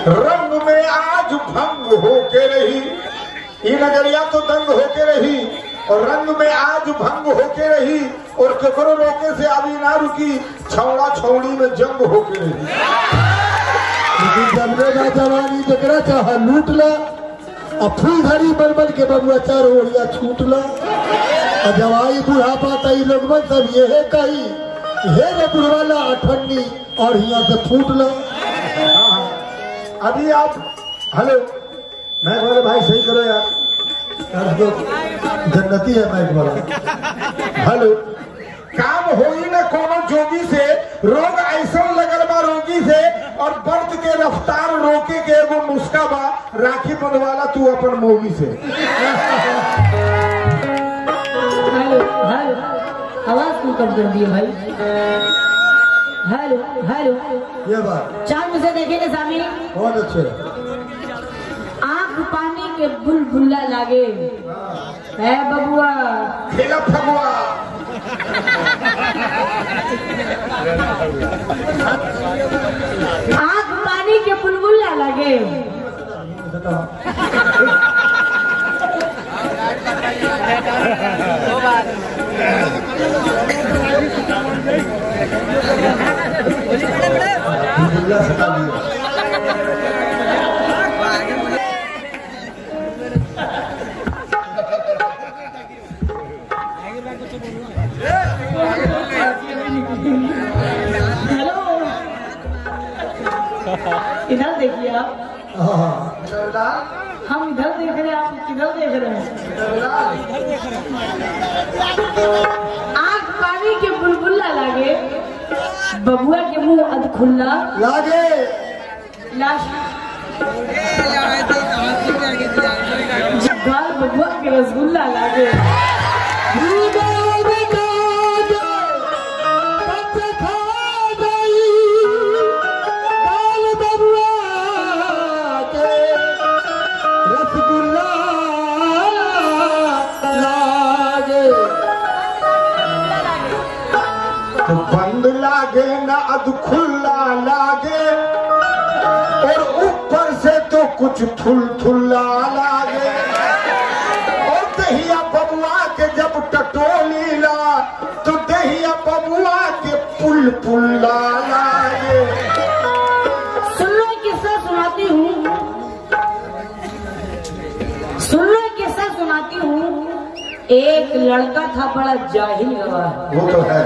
रंग में आज भंग होके रही, ये नजरिया तो दंग होके रही और रंग में आज भंग होके रही और केकरो रोके से अभी ना रुकी, छौड़ा छौड़ी में जंग होके रही। जमने का जवानी जकरा चाह लूट ला और फूलधरी बलबल के बबुआ चार ओढ़िया छूट ला और जवाई बुढ़ापा तई लोग सब ये है कही हे रे बुढ़वाला अठन्नी और यहाँ से फूट ला। अभी आप हेलो मैं बोले भाई सही करो यार, जन्नती है मैं बोला। हेलो काम हो ही ना कोनो जोगी से, रोग ऐसा लगल बा रोगी से और बर्द के रफ्तार रोके के एगो नुस्खा बा, राखी बंधवाला तू अपन मोगी से। हेलो हेलो आवाज क्यों कम कर दिए भाई? हेलो हेलो ये बात चांद में से देखेंगे सामी बहुत अच्छे आंख पानी के बुलबुला लागे है बबुआ खेला फगुआ आंख पानी के बुलबुला लागे हेलो इधर देखिए आप, हम इधर देख रहे हैं, आप किधर देख रहे हैं? आंख पानी के बुलबुला लागे बबुआ के मुंह अध खुल्ला लागे लाश गाल बबुआ के रसगुल्ला लागे बंद लागे ना अध खुल्ला लागे और ऊपर से तो कुछ थुल्ला लागे और दहिया बबुआ के जब टटोली ला तो दहिया बबुआ के पुल्ला लागे। सुन लो किस्सा सुनाती हूँ, सुन लो किस्सा सुनाती हूँ। एक लड़का था बड़ा जाहिल गवार, वो तो है।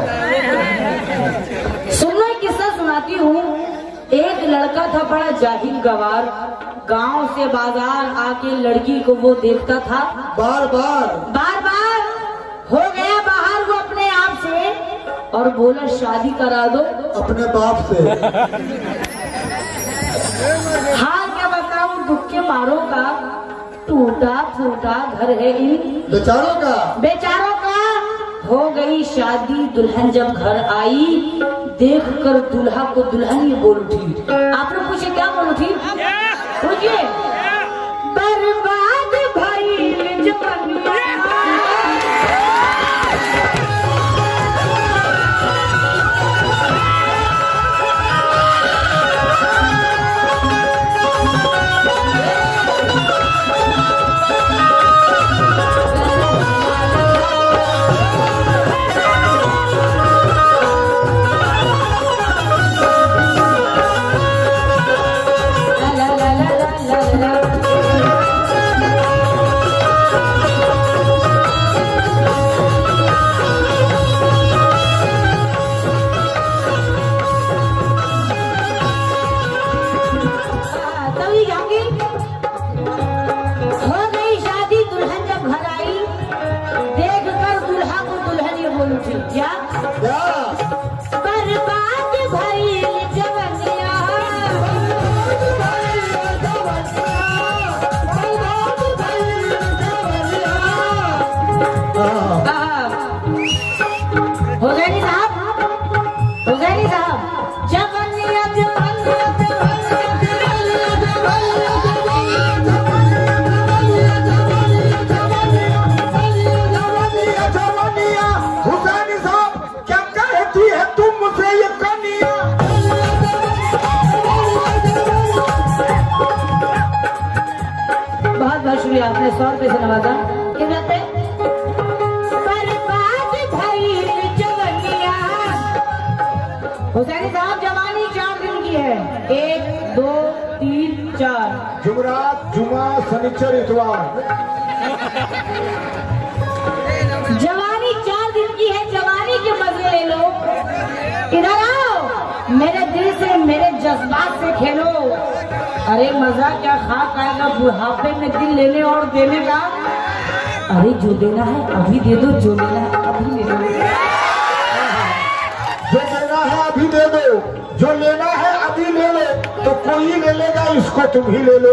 सुनो किस्सा सुनाती हूँ। एक लड़का था बड़ा जाहिल गवार, गांव से बाजार आके लड़की को वो देखता था बार बार हो गया बाहर वो अपने आप से और बोला शादी करा दो अपने बाप से। हाल क्या बताऊं दुख के मारों का, टूटा फूटा घर है इन बेचारों का। हो गई शादी, दुल्हन जब घर आई देखकर दूल्हा को दुल्हन ये बोल उठी। आप लोग पूछे क्या बोल उठी? पूछिए। बर्बाद भाई जवानिया आपने 100 रुपए से नवाजा। क्या कहते हैं? हुसैनी साहब जवानी 4 दिन की है। 1 2 3 4 जुमरात, जुमा, शनिचर, इतवार। जवानी 4 दिन की है। जवानी के मजे ले लो। इधर आओ, मेरे दिल से, मेरे जज्बात से खेलो। अरे मजा क्या खाक आएगा बुढ़ापे में दिल लेने और देने का। अरे जो देना है अभी दे दो, जो लेना है अभी ले लो। जो देना है अभी दे दो, जो लेना है अभी ले लो। तो कोई ले लेगा इसको, तुम ही ले लो।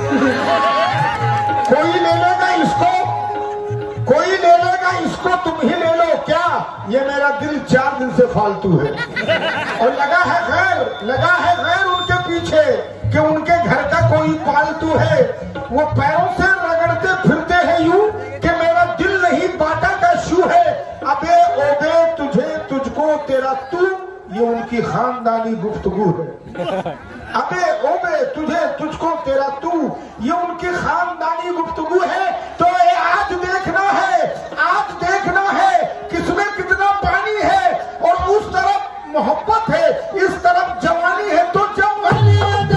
कोई ले लेगा इसको, कोई ले लेगा इसको, तुम ही ले लो। क्या ये मेरा दिल 4 दिन से फालतू है और लगा है खैर उनके पीछे कि उनके घर का कोई पालतू है। वो पैरों से रगड़ते फिरते हैं यूं कि मेरा दिल नहीं बाटा का शू है। अबे ओबे तुझे, तुझको, तेरा तू, ये उनकी खानदानी गुफ्तगू है। अबे ओबे तुझे, तुझको, तेरा तू, ये उनकी खानदानी गुफ्तगू है। तो ये आज देखना है किसमें कितना पानी है। और उस तरफ मोहब्बत है, इस तरफ जवानी है। तो जवानी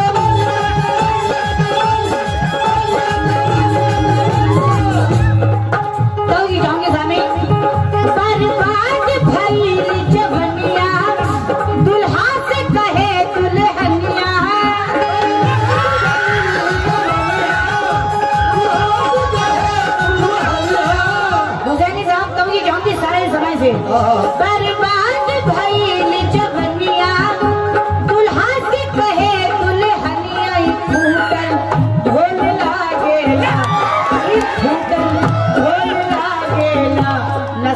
दुल्हा से कहे दुल्हनिया। हुसैनी साहब कभी जानती सारे समय से बर्बाद भइल जवनिया। दुल्हा से कहे दुल्हनिया। फूटल ढोल लागेला, फूटल ढोल लागेला। न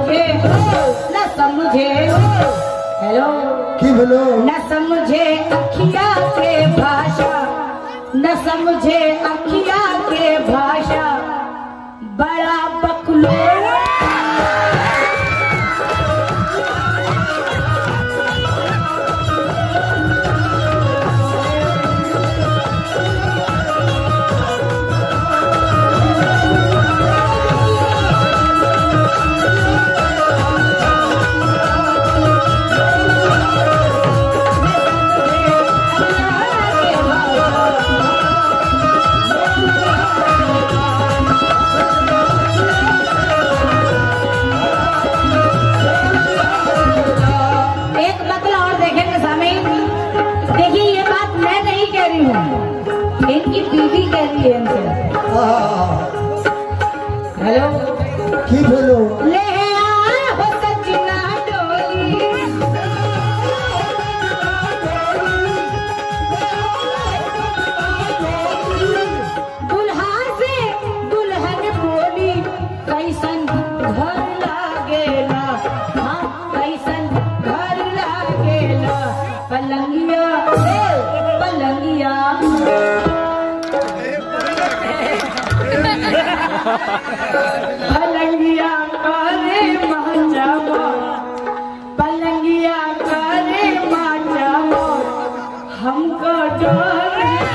समझे हेलो की बोलो, न समझे अखिया के भाषा, न समझे अखिया के भाषा। बड़ा बकलोल इनकी बीवी कह रही है इनसे। हेलो की बोलो, ले आ हो सजना डोली। दुल्हा से दुल्हन बोली, कैसन घर लागेला। हाँ कैसन घर लागेला। पलंगिया पलंगिया पलंगिया करे माचा मोर, पलंगिया करे माचा मोर। हमको डर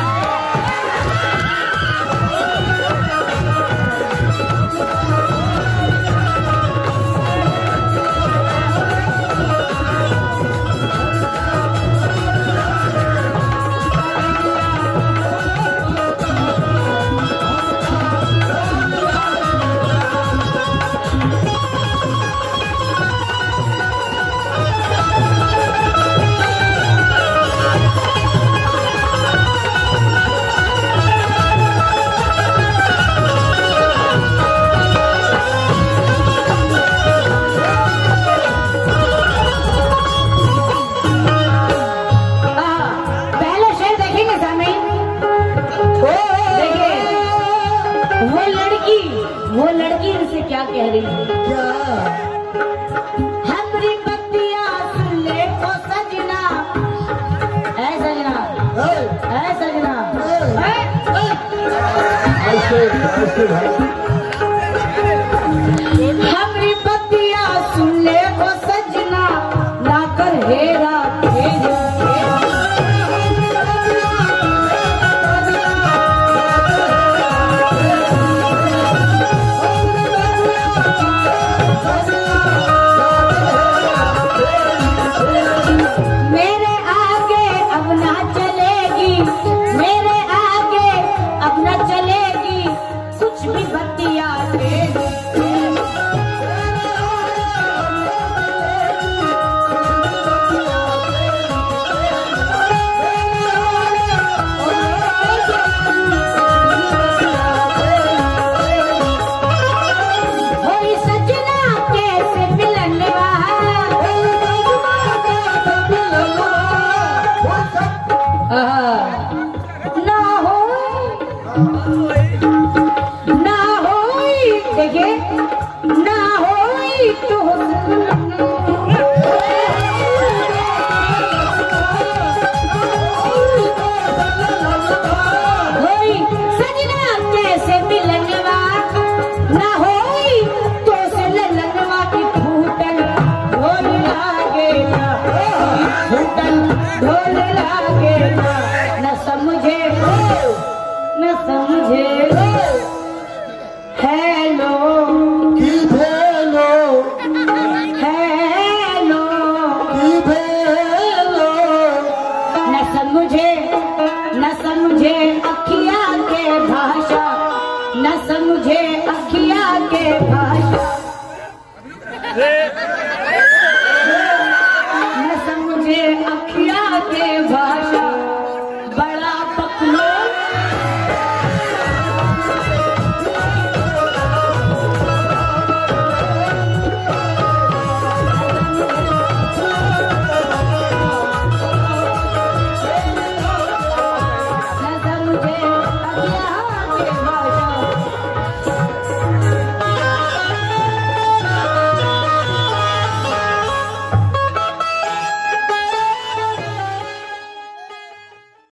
वो लड़की इनसे क्या कह रही है? क्या हमरी बत्तियां सुन ले ओ सजना, ऐ सजना, ऐ सजना, हमरी बत्तियां सुन ले ओ सजना, ना कर हेरा हेरा। ना होई देखिए ना होई तो होई सजना कैसे मिलनवा ना होई तो से ललनवा की फूटन ढोल लागेला फूटन ढोल लागेला न समझे हेलो की भेलो हेलो की भेलो न समझे अखिया के भाषा न समझे अखिया के भाषा न समझे अखिया के भाषा